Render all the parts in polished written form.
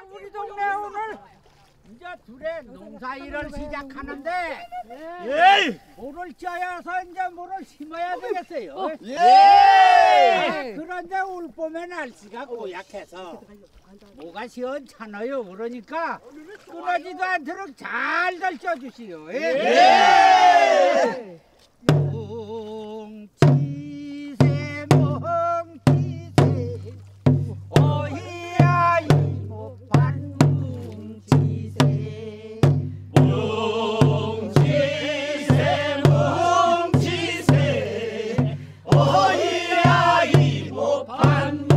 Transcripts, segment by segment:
우리 동네 오늘 이제 둘의 농사일을 시작하는데 모를 쪄야서 이제 모를 심어야 되겠어요. 그런데 올 봄에 날씨가 고약해서 뭐가 시원찮아요. 그러니까 끊어지도 않도록 잘들 쪄주시오. 뭉치세 뭉치세 오히야 이모판 뭉치세 뭉치세 뭉치세 오히야 이모판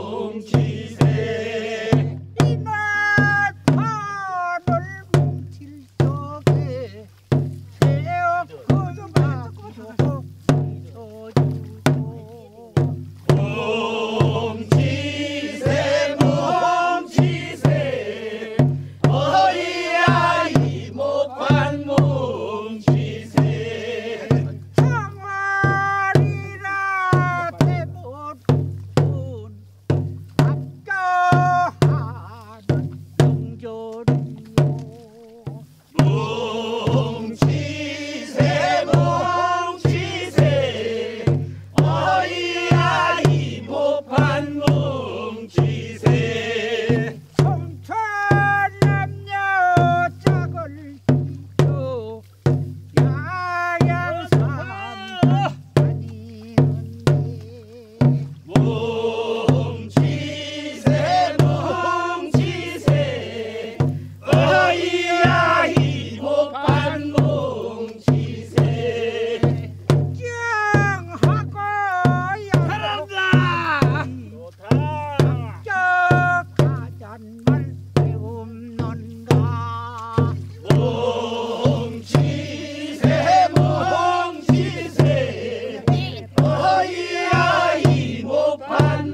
뭉치세 이날 판을 뭉칠 적에 새어큰 박수 뭉치세 뭉치세 어이야 이모판 뭉치세 청아리라 대못군 합격하는 명절이요 뭉치세 뭉치세 어이야 이모판 뭉치세 청천남녀 짝을 지켜 양양삼 다니는데 뭉치세 뭉치세 어이야 이모판 뭉치세 짱하고 잘한다 합격하잔 말 배움는가 뭉치세 뭉치세 어이야 이모판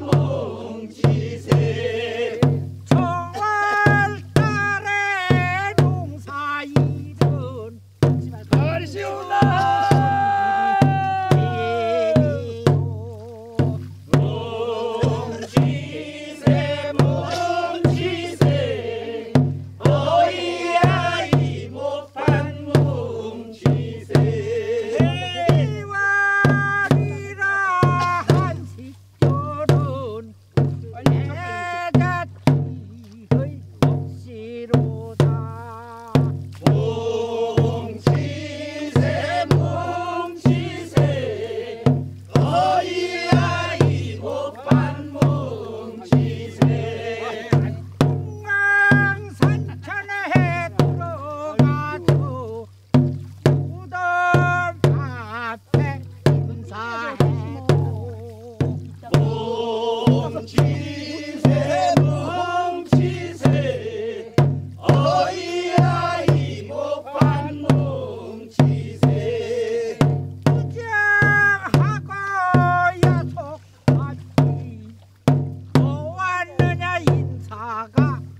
뭉치세 정월달에 농사일은 가만히 쉬운다 뭉치세 뭉치세 어이야 이모판 뭉치세 이월이라 한식절은 애자치의 몫이로다 뭉치세 뭉치세 어이야 이모판 뭉치세 중앙산천에 들어가서 무덤 앞에 인사해도 뭉치세 뭉치세 어이야 이모판 뭉치세 부정하고 야속하지 뭐 왔느냐 인사가